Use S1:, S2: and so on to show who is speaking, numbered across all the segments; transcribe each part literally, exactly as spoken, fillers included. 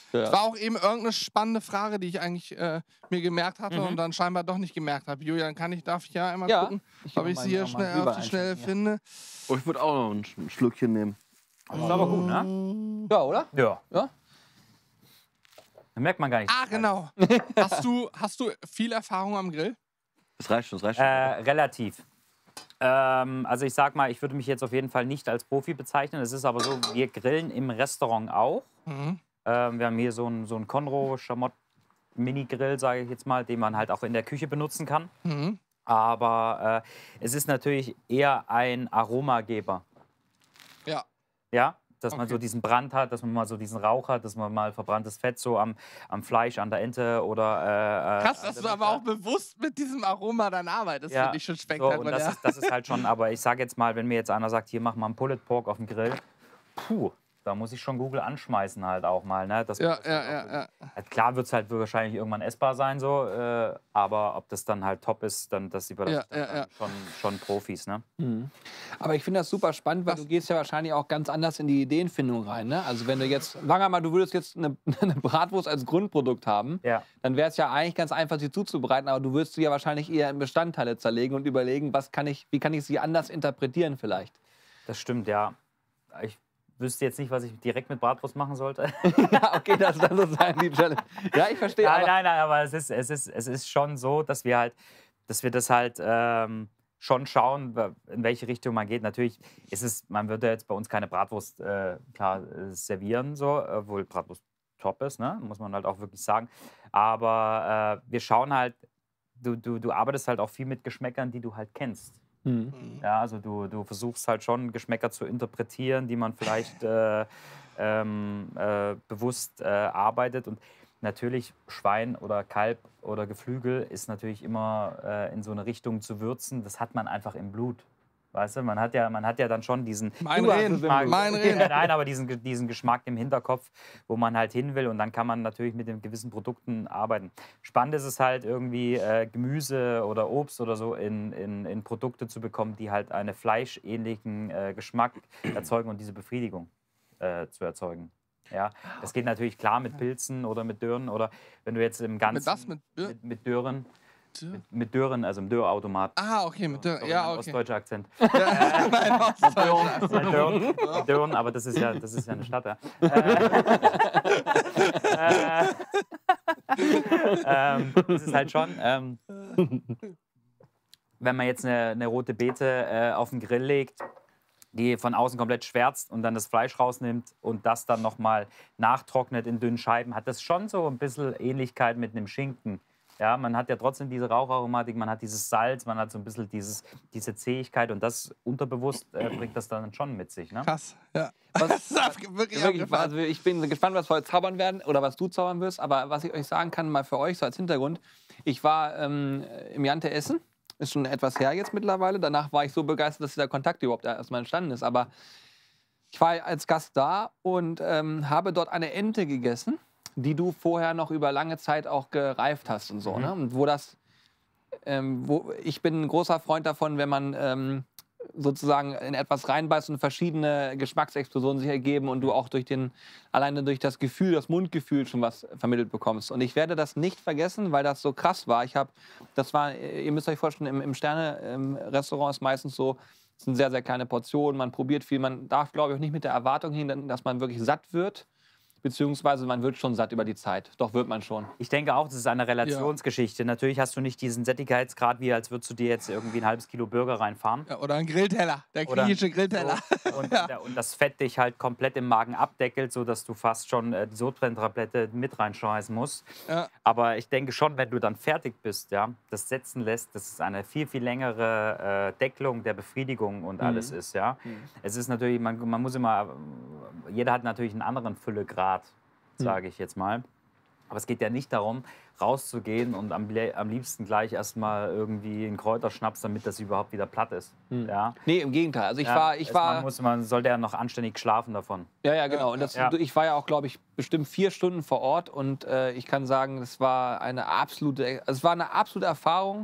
S1: Ja.
S2: Es war auch eben irgendeine spannende Frage, die ich eigentlich äh, mir gemerkt hatte
S1: Mhm.
S2: und dann scheinbar doch nicht gemerkt habe. Julian, kann ich, darf ich ja einmal
S1: Ja,
S2: gucken,
S1: ich
S2: ob
S1: mach
S2: ich
S1: mal-
S2: sie hier
S1: mach mal
S2: schnell
S1: rüber
S2: auf die Schnelle
S1: einschenken,
S2: finde?
S3: Oh, ich würde auch noch ein, Sch- ein Schlückchen nehmen.
S1: Das ist aber gut, ne?
S2: Ja.
S1: Ja, oder?
S4: Ja.
S1: Ja.
S4: Da merkt man gar nicht.
S2: Ah, genau. hast, du, hast du viel Erfahrung am Grill?
S3: Das reicht schon, das reicht
S4: Äh,
S3: schon.
S4: relativ. Ähm, also ich sag mal, ich würde mich jetzt auf jeden Fall nicht als Profi bezeichnen. Es ist aber so, wir grillen im Restaurant auch.
S2: Mhm.
S4: Ähm, wir haben hier so einen so einen Conro Chamot Mini-Grill, sage ich jetzt mal, den man halt auch in der Küche benutzen kann.
S2: Mhm.
S4: Aber äh, es ist natürlich eher ein Aromageber.
S2: Ja.
S4: Ja, dass man
S2: Okay.
S4: so diesen Brand hat, dass man mal so diesen Rauch hat, dass man mal verbranntes Fett so am, am Fleisch, an der Ente oder... Äh,
S2: Krass,
S4: an
S2: dass
S4: der
S2: du aber
S4: Butter.
S2: auch bewusst mit diesem Aroma dann arbeitest.
S4: Ja,
S2: Finde ich schon
S4: so, und
S2: spektakulär.
S4: das, ist, das ist halt schon, aber ich sage jetzt mal, wenn mir jetzt einer sagt, hier mach mal einen Pulled Pork auf dem Grill, puh, da muss ich schon Google anschmeißen halt auch mal. Ne? Das,
S2: ja,
S4: das
S2: ja,
S4: halt auch
S2: ja, ja.
S4: Halt klar wird es halt wahrscheinlich irgendwann essbar sein, so, äh, aber ob das dann halt top ist, dann das überlasse
S2: Ja,
S4: ich dann
S2: ja, ja.
S4: schon, schon Profis. Ne?
S1: Mhm. Aber ich finde das super spannend, weil
S2: Was?
S1: du gehst ja wahrscheinlich auch ganz anders in die Ideenfindung rein. Ne? Also wenn du jetzt, sagen wir mal, du würdest jetzt eine, eine Bratwurst als Grundprodukt haben,
S4: Ja.
S1: dann wäre es ja eigentlich ganz einfach, sie zuzubereiten, aber du würdest sie ja wahrscheinlich eher in Bestandteile zerlegen und überlegen, was kann ich, wie kann ich sie anders interpretieren vielleicht.
S4: Das stimmt, ja. Ich wüsste jetzt nicht, was ich direkt mit Bratwurst machen sollte.
S1: Ja, okay, das ist dann sozusagen die Challenge. Ja, ich verstehe.
S4: Nein,
S1: aber
S4: nein, nein, aber es ist, es ist, es ist schon so, dass wir halt, dass wir das halt ähm, schon schauen, in welche Richtung man geht. Natürlich ist es, man würde jetzt bei uns keine Bratwurst äh, klar äh, servieren, so, obwohl Bratwurst top ist, ne? Muss man halt auch wirklich sagen. Aber äh, wir schauen halt, du, du, du arbeitest halt auch viel mit Geschmäckern, die du halt kennst.
S1: Mhm.
S4: Ja, also du, du versuchst halt schon Geschmäcker zu interpretieren, die man vielleicht äh, ähm, äh, bewusst äh, arbeitet. Und natürlich Schwein oder Kalb oder Geflügel ist natürlich immer äh, in so eine Richtung zu würzen. Das hat man einfach im Blut. Weißt du, man hat ja, man hat ja dann schon diesen
S2: Mein
S1: Du hast
S2: Reden,
S1: es im
S2: mein
S1: Blut.
S2: Reden.
S4: Nein, aber diesen, Ge- diesen Geschmack im Hinterkopf, wo man halt hin will. Und dann kann man natürlich mit den gewissen Produkten arbeiten. Spannend ist es halt irgendwie äh, Gemüse oder Obst oder so in, in, in Produkte zu bekommen, die halt einen fleischähnlichen äh, Geschmack erzeugen und diese Befriedigung äh, zu erzeugen. Ja, das geht natürlich klar mit Pilzen oder mit Dürren oder wenn du jetzt im Ganzen...
S2: was? Mit Dürr-
S4: mit, mit Dürren? Mit, mit Dürren, also im Dürrautomat.
S2: Ah, okay, mit der,
S4: Sorry,
S2: ja,
S4: mein
S2: okay.
S4: ostdeutscher Akzent.
S2: Ja, mein Ostdeutscher.
S4: Ja, Dürren, Dürren, aber das ist ja, das ist ja eine Stadt. Ja. Äh, äh, ähm, das ist halt schon, ähm, wenn man jetzt eine, eine rote Beete äh, auf den Grill legt, die von außen komplett schwärzt und dann das Fleisch rausnimmt und das dann nochmal nachtrocknet in dünnen Scheiben, hat das schon so ein bisschen Ähnlichkeit mit einem Schinken. Ja, man hat ja trotzdem diese Raucharomatik, man hat dieses Salz, man hat so ein bisschen dieses, diese Zähigkeit und das unterbewusst äh, bringt das dann schon mit sich. Ne?
S2: Krass, ja.
S1: Was-
S2: Das ist ab- wirklich
S1: Wirklich,
S2: abgefahren.
S1: also ich bin gespannt, was wir heute zaubern werden oder was du zaubern wirst. Aber was ich euch sagen kann, mal für euch so als Hintergrund: Ich war ähm, im Jante Essen, ist schon etwas her jetzt mittlerweile. Danach war ich so begeistert, dass dieser Kontakt überhaupt erstmal entstanden ist. Aber ich war als Gast da und ähm, habe dort eine Ente gegessen, die du vorher noch über lange Zeit auch gereift hast und so.
S4: Mhm.
S1: Ne? Und wo das, ähm, wo ich bin ein großer Freund davon, wenn man ähm, sozusagen in etwas reinbeißt und verschiedene Geschmacksexplosionen sich ergeben und du auch durch den, alleine durch das Gefühl, das Mundgefühl schon was vermittelt bekommst. Und ich werde das nicht vergessen, weil das so krass war. Ich habe, das war, ihr müsst euch vorstellen, im, im Sterne-Restaurant ist meistens so, es sind sehr, sehr kleine Portionen, man probiert viel, man darf, glaube ich, auch nicht mit der Erwartung hin, dass man wirklich satt wird. Beziehungsweise man wird schon satt über die Zeit. Doch wird man schon.
S4: Ich denke auch, das ist eine Relationsgeschichte. Natürlich hast du nicht diesen Sättigkeitsgrad, wie als würdest du dir jetzt irgendwie ein halbes Kilo Burger reinfahren.
S2: Ja, oder ein Grillteller, der
S4: Oder
S2: griechische Grillteller.
S4: So. Und, der, und das Fett dich halt komplett im Magen abdeckelt, sodass du fast schon äh, die Sodbrenntablette mit reinschmeißen musst.
S2: Ja.
S4: Aber ich denke schon, wenn du dann fertig bist, ja, das setzen lässt, dass es eine viel, viel längere äh, Deckelung der Befriedigung und alles ist. Ja. Es ist natürlich, man, man muss immer, jeder hat natürlich einen anderen Füllegrad, sage ich jetzt mal. Aber es geht ja nicht darum, rauszugehen und am, am liebsten gleich erstmal irgendwie einen Kräuterschnaps, damit das überhaupt wieder platt ist. Ja.
S1: Nee, im Gegenteil. Also ich
S4: Ja,
S1: war, ich
S4: es-
S1: war,
S4: Man, muss, man sollte ja noch anständig schlafen davon.
S1: ja, ja, genau. Und das,
S4: Ja.
S1: ich war ja auch, glaube ich, bestimmt vier Stunden vor Ort und äh, ich kann sagen, es war eine absolute, es war eine absolute Erfahrung.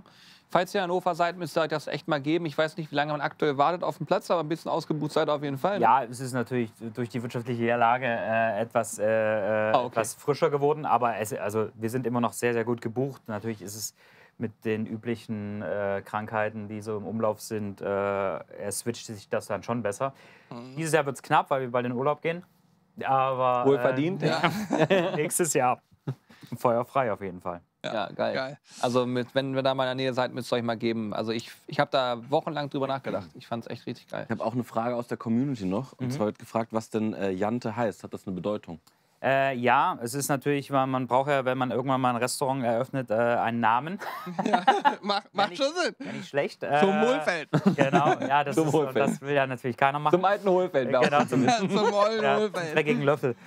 S1: falls ihr in Hannover seid, müsst ihr euch das echt mal geben. Ich weiß nicht, wie lange man aktuell wartet auf den Platz, aber ein bisschen ausgebucht seid ihr auf jeden Fall. Ne?
S4: Ja, es ist natürlich durch die wirtschaftliche Lage äh, etwas, äh,
S1: Ah, okay.
S4: etwas frischer geworden, aber es, also, wir sind immer noch sehr, sehr gut gebucht. Natürlich ist es mit den üblichen äh, Krankheiten, die so im Umlauf sind, äh, er switcht sich das dann schon besser.
S2: Mhm.
S4: Dieses Jahr wird es knapp, weil wir bald in den Urlaub gehen. Aber
S1: Wohl verdient,
S4: äh,
S1: ja.
S4: nächstes Jahr feuerfrei auf jeden Fall.
S1: Ja, geil.
S2: Geil.
S1: Also mit, wenn wir da mal in der Nähe seid, müsst ihr euch mal geben. Also ich, ich habe da wochenlang drüber nachgedacht. Ich fand es echt richtig geil.
S3: Ich habe auch eine Frage aus der Community noch. Und zwar wird gefragt, was denn äh, Jante heißt. Hat das eine Bedeutung?
S4: Äh, ja, es ist natürlich, man, man braucht ja, wenn man irgendwann mal ein Restaurant eröffnet, äh, einen Namen.
S2: Ja, macht macht
S4: nicht-
S2: schon Sinn.
S4: Ja, nicht schlecht. Äh,
S2: Zum Wohlfeld.
S4: Genau, ja, das,
S1: Zum
S4: ist,
S1: Wohlfeld.
S4: das will ja natürlich keiner machen.
S1: Zum alten Hohlfeld. wäre auch
S4: Genau,
S1: gut
S4: zum,
S1: gewesen.
S2: Zum ollen
S4: ja, zum
S2: Wohlfeld.
S4: dreckigen Löffel.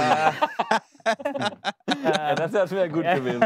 S1: Ja, das wäre wär gut gewesen.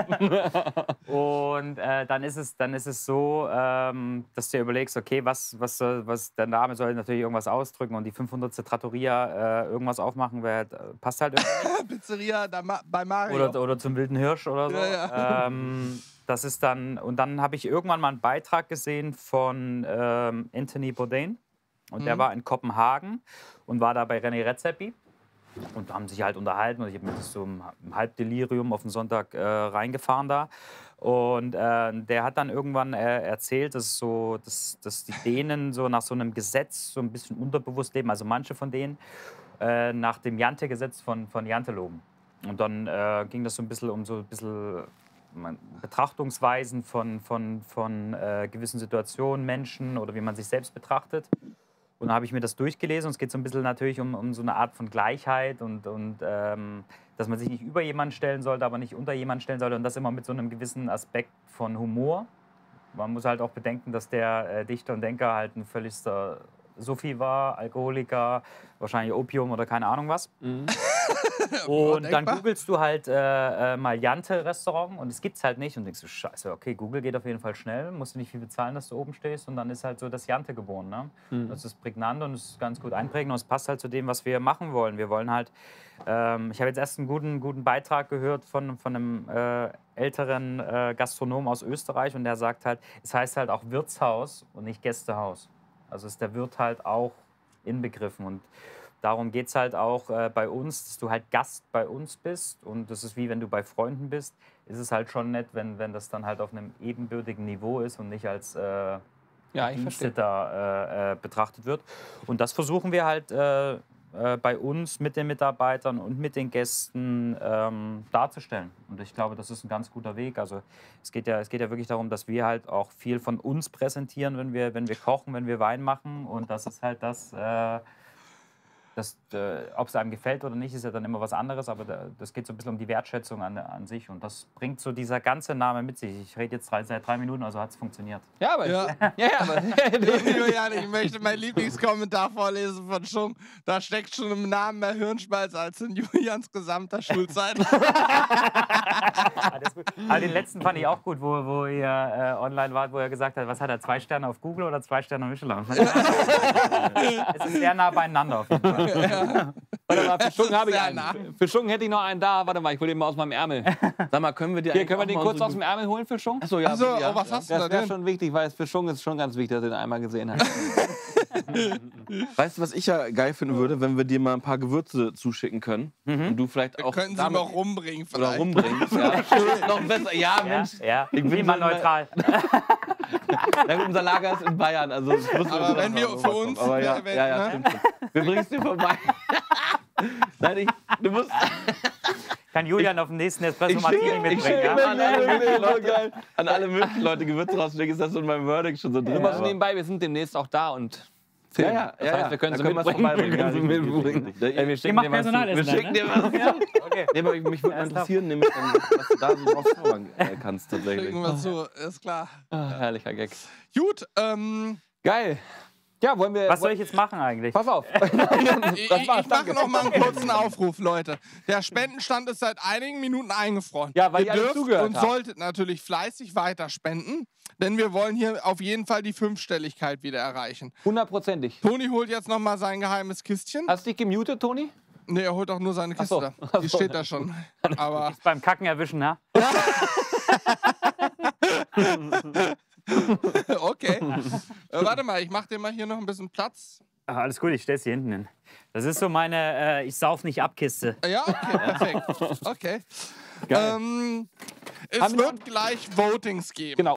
S4: Und äh, dann, ist es, dann ist es so, ähm, dass du dir überlegst, okay, was, was, soll, was der Name soll natürlich irgendwas ausdrücken und die fünfhundertste Trattoria äh, irgendwas aufmachen, wär, passt halt irgendwie.
S2: Pizzeria da ma bei Mario.
S4: Oder, oder zum Wilden Hirsch oder so.
S2: Ja, ja.
S4: Ähm, das ist dann, und dann habe ich irgendwann mal einen Beitrag gesehen von ähm, Anthony Bourdain. Und der
S2: Mhm.
S4: war in Kopenhagen und war da bei René Redzepi. Und haben sich halt unterhalten und ich habe mir das so im im Halbdelirium auf den Sonntag äh, reingefahren da. Und äh, der hat dann irgendwann äh, erzählt, dass, so, dass, dass die Dänen so nach so einem Gesetz so ein bisschen unterbewusst leben, also manche von denen, äh, nach dem Jante-Gesetz von, von Janteloben. Und dann äh, ging das so ein bisschen um so ein bisschen man, Betrachtungsweisen von, von, von äh, gewissen Situationen, Menschen oder wie man sich selbst betrachtet. Und dann habe ich mir das durchgelesen und es geht so ein bisschen natürlich um, um so eine Art von Gleichheit und, und ähm, dass man sich nicht über jemanden stellen sollte, aber nicht unter jemanden stellen sollte und das immer mit so einem gewissen Aspekt von Humor. Man muss halt auch bedenken, dass der äh, Dichter und Denker halt ein völligster Sophie war, Alkoholiker, wahrscheinlich Opium oder keine Ahnung was. Und dann
S2: denkbar.
S4: googelst du halt äh, äh, mal Jante-Restaurant und es gibt's halt nicht und denkst du, scheiße, okay, Google geht auf jeden Fall schnell, musst du nicht viel bezahlen, dass du oben stehst und dann ist halt so das Jante geboren. Ne? Das ist prägnant und es ist ganz gut einprägend und es passt halt zu dem, was wir machen wollen. Wir wollen halt, ähm, ich habe jetzt erst einen guten, guten Beitrag gehört von, von einem äh, älteren äh, Gastronom aus Österreich und der sagt halt, es heißt halt auch Wirtshaus und nicht Gästehaus. Also ist der Wirt halt auch inbegriffen und darum geht es halt auch äh, bei uns, dass du halt Gast bei uns bist und das ist wie wenn du bei Freunden bist, ist es halt schon nett, wenn, wenn das dann halt auf einem ebenbürtigen Niveau ist und nicht als äh,
S1: Ja, ich verstehe.
S4: Dienstleiter äh, äh, betrachtet wird. Und das versuchen wir halt äh, äh, bei uns mit den Mitarbeitern und mit den Gästen ähm, darzustellen. Und ich glaube, das ist ein ganz guter Weg. Also es geht ja, es geht ja wirklich darum, dass wir halt auch viel von uns präsentieren, wenn wir, wenn wir kochen, wenn wir Wein machen. Und das ist halt das, äh, das äh, ob es einem gefällt oder nicht, ist ja dann immer was anderes. Aber da, das geht so ein bisschen um die Wertschätzung an, an sich. Und das bringt so dieser ganze Name mit sich. Ich rede jetzt drei, seit drei Minuten, also hat es funktioniert.
S1: Ja, aber
S2: Ja.
S1: Ich, ja, ja, aber
S2: Julian, ich möchte meinen Lieblingskommentar vorlesen von Schung. Da steckt schon im Namen mehr Hirnschmalz als in Julians gesamter Schulzeit.
S4: Ah, das ist gut. Aber den letzten fand ich auch gut, wo, wo ihr äh, online wart, wo er gesagt hat, was hat er, zwei Sterne auf Google oder zwei Sterne auf Michelin? Es ist sehr nah beieinander auf jeden Fall.
S1: warte mal, für Schungen habe ich
S2: sehr
S1: einen.
S2: nah.
S1: Für Schungen hätte ich noch einen da. Warte mal, ich hole den mal aus meinem Ärmel.
S3: Sag mal, können wir dir
S1: Hier, können wir
S3: eigentlich
S1: den
S3: auch mal
S1: kurz
S3: so
S1: aus dem Ärmel holen für Schungen?
S3: Achso, ja.
S2: Also,
S3: ja,
S2: oh, was
S3: ja.
S2: hast du
S1: Das
S2: da
S1: wäre
S2: denn?
S1: schon wichtig, weil es für Schungen ist schon ganz wichtig, dass er den einmal gesehen hat.
S3: Weißt du, was ich ja geil finden würde, wenn wir dir mal ein paar Gewürze zuschicken können und du vielleicht auch
S2: Könnten Sie
S3: damit
S2: mal rumbringen
S3: oder
S2: vielleicht.
S3: rumbringst. Ja. Noch besser. Ja,
S4: Ja,
S3: Mensch.
S4: ja.
S3: Ich bin
S4: Klimaneutral.
S3: Ja, gut, unser Lager ist in Bayern, also das muss
S2: Aber wenn wir für uns-
S3: Aber ja,
S2: wenn-
S3: ja, ja,
S2: ne?
S3: stimmt schon. Wir bringen es dir vorbei. Nein, ich, du musst.
S4: Kann Julian auf den nächsten Espresso
S3: Ich
S4: Martini
S3: schicke, ich
S4: mitbringen?
S3: schicke
S4: Ja?
S3: an, alle möglichen Leute, an alle möglichen Leute Gewürze rausschicken, ist das so in meinem Wording schon so drin.
S1: Immer so
S3: aber-
S1: nebenbei, wir sind demnächst auch da und
S3: Ja,
S1: filmen.
S3: ja,
S1: Das
S3: ja,
S1: heißt,
S3: ja.
S1: wir können
S3: Da
S1: sie
S3: können wir's
S1: mitbringen.
S3: vorbeibringen.
S1: Wir können sie
S3: Ja, richtig,
S1: mitbringen.
S3: richtig, richtig.
S1: Ey, wir schicken dir was zu.
S3: Wir schicken dir was.
S4: Okay.
S3: Nee, aber mich würde mal interessieren, nämlich, dann, was du da so drauf zaubern äh, kannst tatsächlich.
S2: Schicken wir zu, ist klar.
S1: Ah, herrlicher Gag.
S2: Gut, ähm,
S1: Geil. Ja, wollen wir.
S4: Was soll ich jetzt machen eigentlich?
S1: Pass auf.
S2: ich, ich
S1: war's, danke.
S2: mache noch mal einen kurzen Aufruf, Leute. Der Spendenstand ist seit einigen Minuten eingefroren.
S1: Ja, weil
S2: ihr
S1: ihr alle
S2: dürft
S1: zugehört
S2: und
S1: habt.
S2: solltet natürlich fleißig weiter spenden, denn wir wollen hier auf jeden Fall die Fünfstelligkeit wieder erreichen.
S1: Hundertprozentig.
S2: Toni holt jetzt noch mal sein geheimes Kistchen.
S1: Hast du dich gemutet, Toni?
S2: Ne, er holt auch nur seine Kiste.
S1: so.
S2: da.
S1: Ach
S2: Die
S1: so.
S2: steht da schon. Aber
S4: Beim Kacken erwischen, ja?
S2: Okay. Äh, warte mal, ich mach dir mal hier noch ein bisschen Platz.
S4: Ach, alles gut, ich stell's hier hinten hin. Das ist so meine äh, Ich sauf nicht ab Kiste.
S2: Ja, okay, perfekt. Okay. Ähm, es
S1: Haben wir
S2: wird gleich Votings geben.
S1: Genau.